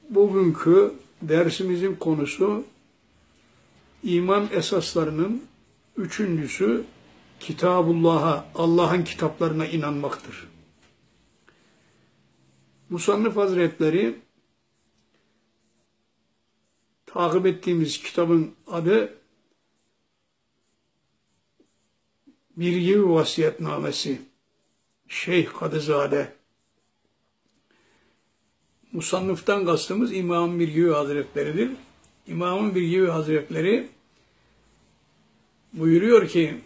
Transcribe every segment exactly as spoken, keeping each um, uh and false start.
Bugünkü dersimizin konusu iman esaslarının üçüncüsü Kitabullah'a, Allah'ın kitaplarına inanmaktır. Musannif Hazretleri takip ettiğimiz kitabın adı Birgi Vasiyetnamesi, Şeyh Kadızade. Musannif'tan kastımız İmam Birgi Hazretleri'dir. İmam Birgi Hazretleri buyuruyor ki,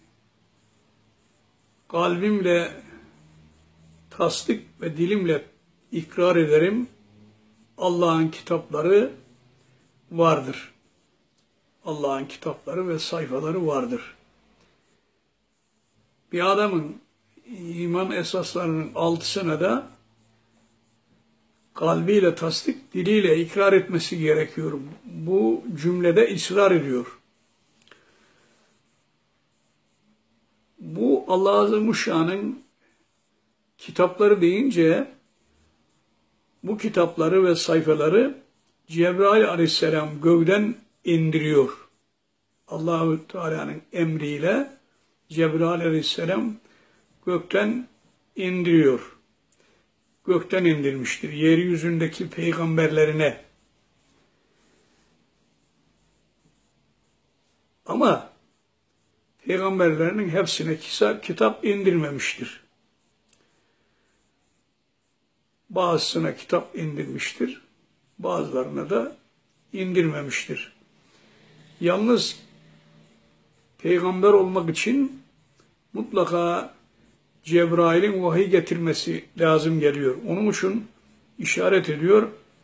kalbimle tasdik ve dilimle ikrar ederim, Allah'ın kitapları vardır. Allah'ın kitapları ve sayfaları vardır. Bir adamın iman esaslarının altısına da kalbiyle tasdik, diliyle ikrar etmesi gerekiyor. Bu cümlede ısrar ediyor. Bu Allah Azimuşşan'ın kitapları deyince bu kitapları ve sayfaları Cebrail Aleyhisselam gökten indiriyor. Allah-u Teala'nın emriyle Cebrail Aleyhisselam gökten indiriyor. Gökten indirmiştir. Yeryüzündeki peygamberlerine. Ama peygamberlerinin hepsine kitap indirmemiştir. Bazısına kitap indirmiştir. Bazılarına da indirmemiştir. Yalnız peygamber olmak için mutlaka Cebrail'in vahiy getirmesi lazım geliyor. Onun için işaret ediyor.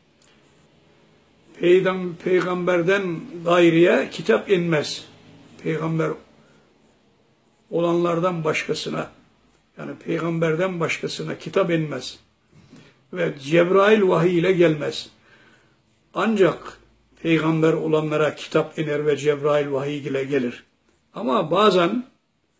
Peygamberden gayriye kitap inmez. Peygamber olanlardan başkasına, yani peygamberden başkasına kitap inmez. Ve Cebrail vahiy ile gelmez. Ancak peygamber olanlara kitap iner ve Cebrail vahiy ile gelir. Ama bazen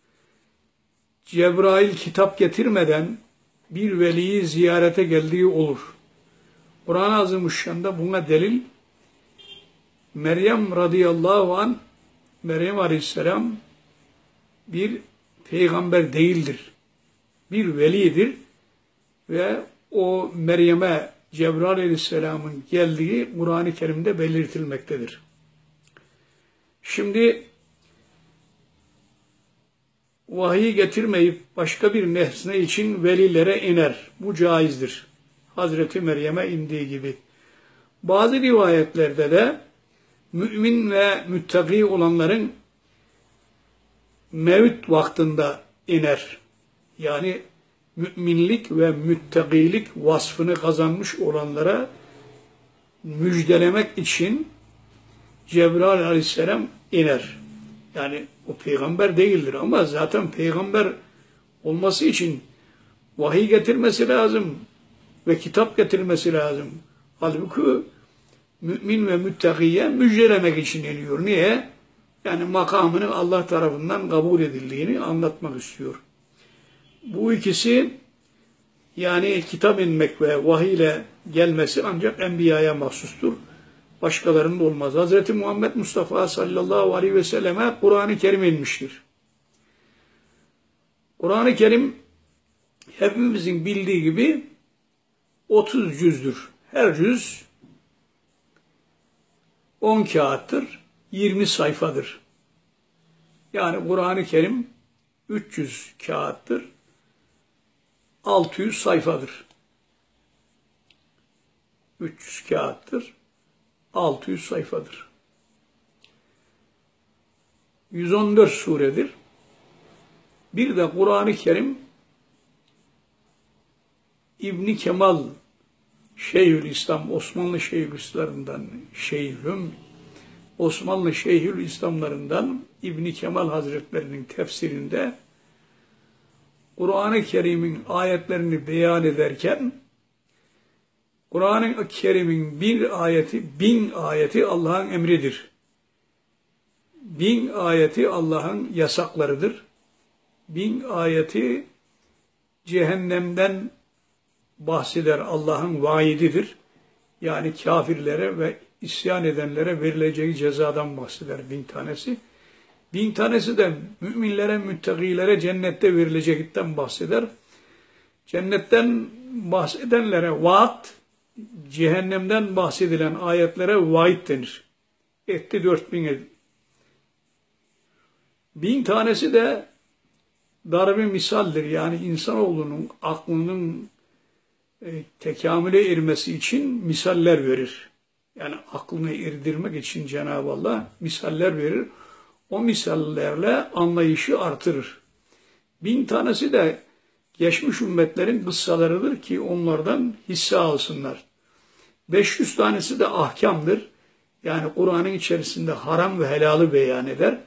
Cebrail kitap getirmeden bir veliyi ziyarete geldiği olur. Kur'an-ı Azimuşşan'da buna delil Meryem radıyallahu anh, Meryem aleyhisselam bir peygamber değildir. Bir velidir ve o Meryem'e Cebrail aleyhisselamın geldiği Kur'an-ı Kerim'de belirtilmektedir. Şimdi vahiy getirmeyip başka bir nesne için velilere iner. Bu caizdir. Hazreti Meryem'e indiği gibi. Bazı rivayetlerde de mümin ve müttaki olanların mevt vaktinde iner. Yani müminlik ve müttakilik vasfını kazanmış olanlara müjdelemek için Cebrail aleyhisselam iner. Yani o peygamber değildir ama zaten peygamber olması için vahiy getirmesi lazım ve kitap getirmesi lazım. Halbuki mümin ve müttakiye müjdelemek için iniyor. Niye? Yani makamının Allah tarafından kabul edildiğini anlatmak istiyor. Bu ikisi, yani kitap inmek ve vahiy ile gelmesi ancak enbiyaya mahsustur. Başkalarının olmaz. Hazreti Muhammed Mustafa sallallahu aleyhi ve selleme Kur'an-ı Kerim inmiştir. Kur'an-ı Kerim hepimizin bildiği gibi otuz cüzdür. Her cüz on kağıttır, yirmi sayfadır. Yani Kur'an-ı Kerim üç yüz kağıttır, altı yüz sayfadır. üç yüz kağıttır, altı yüz sayfadır. yüz on dört suredir. Bir de Kur'an-ı Kerim İbn Kemal Şeyhülislam, Osmanlı Şeyhülislam'dan Şeyhüm, Osmanlı Şeyhülislamlarından İbn Kemal Hazretlerinin tefsirinde Kur'an-ı Kerim'in ayetlerini beyan ederken Kur'an-ı Kerim'in bir ayeti, bin ayeti Allah'ın emridir. Bin ayeti Allah'ın yasaklarıdır. Bin ayeti cehennemden bahseder, Allah'ın vaididir. Yani kafirlere ve isyan edenlere verileceği cezadan bahseder bin tanesi. Bin tanesi de müminlere, müttakilere cennette verilecekten bahseder. Cennetten bahsedenlere vaat, cehennemden bahsedilen ayetlere vaid denir. Etti dört bin edin. Bin tanesi de darbe misaldir. Yani insanoğlunun aklının e, tekamüle ermesi için misaller verir. Yani aklını erdirmek için Cenab-ı Allah misaller verir. O misallerle anlayışı artırır. Bin tanesi de geçmiş ümmetlerin kıssalarıdır ki onlardan hisse alsınlar. beş yüz tanesi de ahkamdır. Yani Kur'an'ın içerisinde haram ve helalı beyan eder.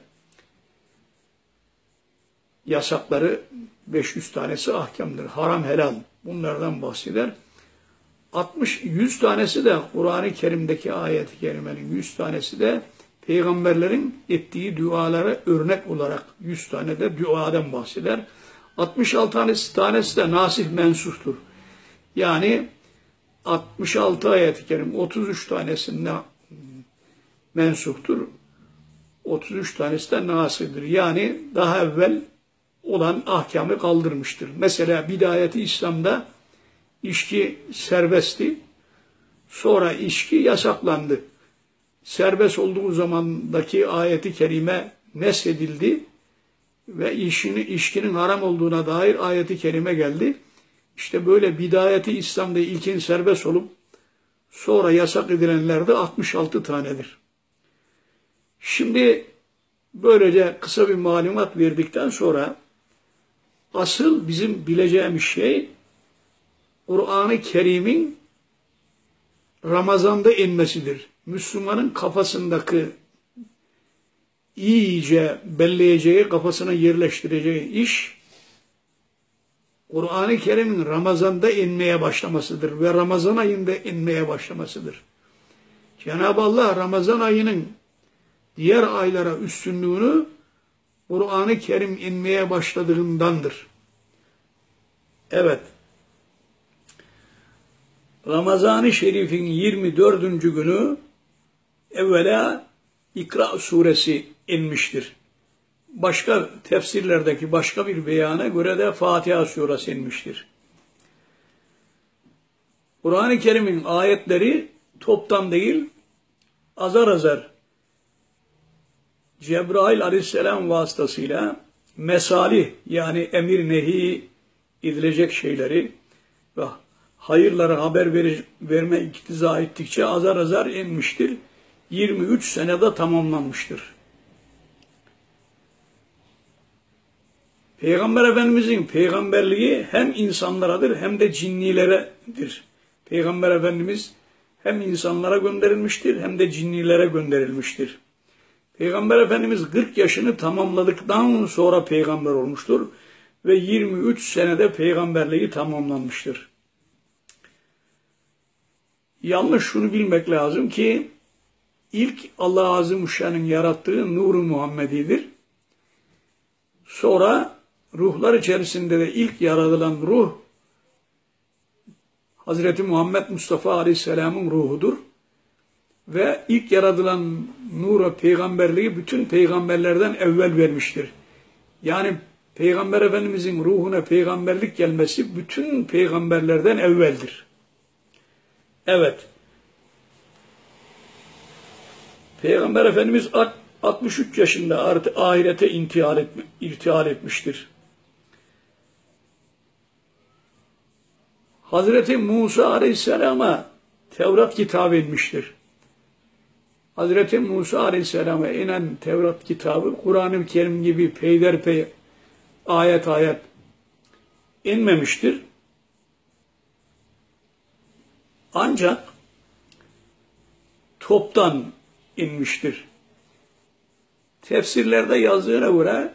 Yasakları beş yüz tanesi ahkamdır. Haram, helal bunlardan bahseder. altmış yüz tanesi de Kur'an-ı Kerim'deki ayet-i kerimenin yüz tanesi de peygamberlerin ettiği dualara örnek olarak yüz tane de duadan bahseder. altmış altı tanesi, tanesi de nasih mensuhtur. Yani altmış altı ayet-i kerim otuz üç tanesinde mensuhtur. otuz üç tanesi de nasihdir. Yani daha evvel olan ahkamı kaldırmıştır. Mesela bidayeti İslam'da içki serbestti. Sonra içki yasaklandı. Serbest olduğu zamandaki ayeti kerime nesedildi ve işini, içkinin haram olduğuna dair ayeti kerime geldi. İşte böyle bidayeti İslam'da ilkin serbest olup sonra yasak edilenler de altmış altı tanedir. Şimdi böylece kısa bir malumat verdikten sonra asıl bizim bileceğimiz şey Kur'an-ı Kerim'in Ramazan'da inmesidir. Müslümanın kafasındaki iyice belleyeceği, kafasına yerleştireceği iş Kur'an-ı Kerim'in Ramazan'da inmeye başlamasıdır ve Ramazan ayında inmeye başlamasıdır. Cenab-ı Allah Ramazan ayının diğer aylara üstünlüğünü Kur'an-ı Kerim inmeye başladığındandır. Evet. Ramazan-ı Şerif'in yirmi dördüncü günü evvela İkra suresi inmiştir. Başka tefsirlerdeki başka bir beyana göre de Fatiha suresi inmiştir. Kur'an-ı Kerim'in ayetleri toptan değil, azar azar Cebrail aleyhisselam vasıtasıyla mesalih yani emir nehi edilecek şeyleri ve hayırları haber verir, verme iktiza ettikçe azar azar inmiştir. yirmi üç senede tamamlanmıştır. Peygamber Efendimizin peygamberliği hem insanlaradır hem de cinnileredir. Peygamber Efendimiz hem insanlara gönderilmiştir hem de cinnilere gönderilmiştir. Peygamber Efendimiz kırk yaşını tamamladıktan sonra peygamber olmuştur ve yirmi üç senede peygamberliği tamamlanmıştır. Yalnız şunu bilmek lazım ki ilk Allah Azimuşşan'ın yarattığı Nur-u Muhammedi'dir. Sonra ruhlar içerisinde de ilk yaratılan ruh Hazreti Muhammed Mustafa Aleyhisselam'ın ruhudur. Ve ilk yaratılan nur-u peygamberliği bütün peygamberlerden evvel vermiştir. Yani Peygamber Efendimizin ruhuna peygamberlik gelmesi bütün peygamberlerden evveldir. Evet. Peygamber Efendimiz altmış üç yaşında artık ahirete intihal, etme, irtihal etmiştir. Hazreti Musa Aleyhisselam'a Tevrat kitabı inmiştir. Hazreti Musa Aleyhisselam'a inen Tevrat kitabı Kur'an-ı Kerim gibi peyderpey ayet ayet inmemiştir. Ancak toptan inmiştir. Tefsirlerde yazdığına göre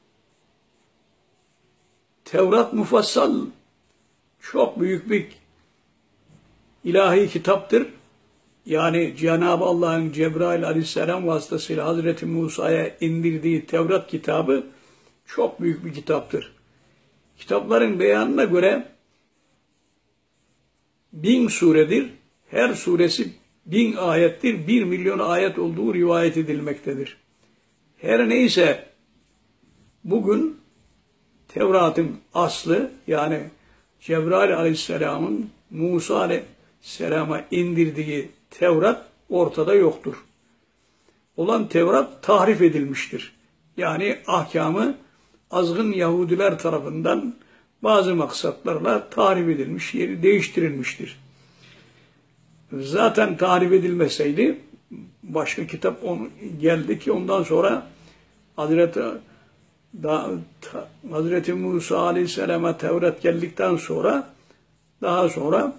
Tevrat mufassal çok büyük bir ilahi kitaptır. Yani Cenab-ı Allah'ın Cebrail aleyhisselam vasıtasıyla Hazreti Musa'ya indirdiği Tevrat kitabı çok büyük bir kitaptır. Kitapların beyanına göre bin suredir. her suresi bin ayettir, bir milyon ayet olduğu rivayet edilmektedir. Her neyse bugün Tevrat'ın aslı, yani Cebrail aleyhisselamın Musa aleyhisselama indirdiği Tevrat ortada yoktur. Olan Tevrat tahrif edilmiştir. Yani ahkamı azgın Yahudiler tarafından bazı maksatlarla tahrif edilmiş, yeri değiştirilmiştir. Zaten tahrif edilmeseydi başka kitap on, geldi ki ondan sonra Hazreti, da, ta, Hazreti Musa Aleyhisselam'a Tevrat geldikten sonra daha sonra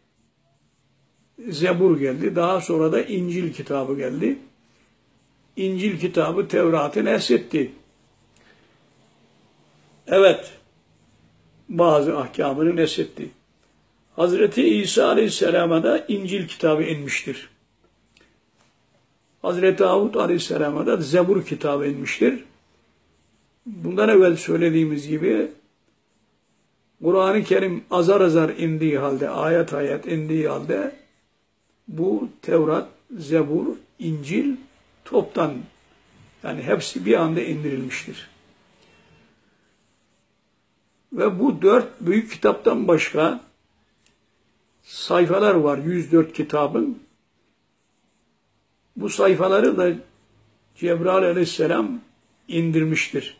Zebur geldi. Daha sonra da İncil kitabı geldi. İncil kitabı Tevrat'ı neshetti. Evet, bazı ahkamını neshetti. Hazreti İsa Aleyhisselam'a da İncil kitabı inmiştir. Hazreti Davud Aleyhisselam'a da Zebur kitabı inmiştir. Bundan evvel söylediğimiz gibi Kur'an-ı Kerim azar azar indiği halde, ayet ayet indiği halde bu Tevrat, Zebur, İncil toptan, yani hepsi bir anda indirilmiştir. Ve bu dört büyük kitaptan başka sayfalar var, yüz dört kitabın. Bu sayfaları da Cebrail aleyhisselam indirmiştir.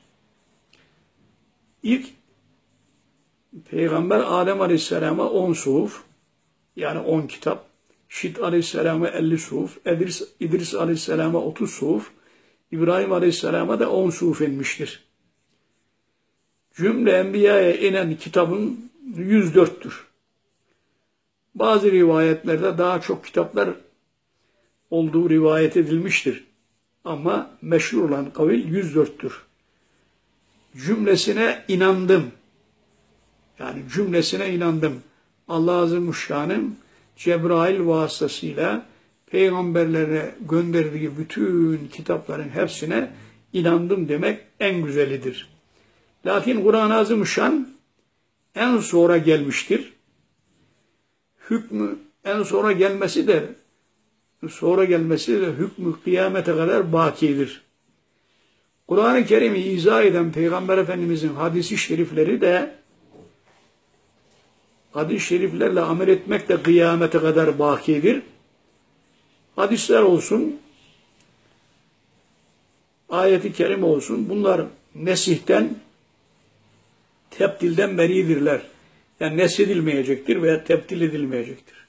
İlk Peygamber Adem aleyhisselama on suhuf, yani on kitap, Şit aleyhisselama elli suhuf, İdris, İdris aleyhisselama otuz suhuf, İbrahim aleyhisselama da on suhuf inmiştir. Cümle Enbiya'ya inen kitabın yüz dörttür. Bazı rivayetlerde daha çok kitaplar olduğu rivayet edilmiştir. Ama meşhur olan kavil yüz dörttür. Cümlesine inandım. Yani cümlesine inandım. Allah Azimuşşan'ın Cebrail vasıtasıyla peygamberlere gönderdiği bütün kitapların hepsine inandım demek en güzelidir. Lakin Kur'an-ı Azimuşşan en sonra gelmiştir. Hükmü en sonra gelmesi de sonra gelmesi de hükmü kıyamete kadar bakidir. Kur'an-ı Kerim'i izah eden Peygamber Efendimizin hadisi şerifleri de hadis-i şeriflerle amel etmek de kıyamete kadar bakidir. Hadisler olsun, ayet-i kerime olsun, bunlar nesihten, tebdilden beridirler. Yani nesedilmeyecektir veya tebdil edilmeyecektir.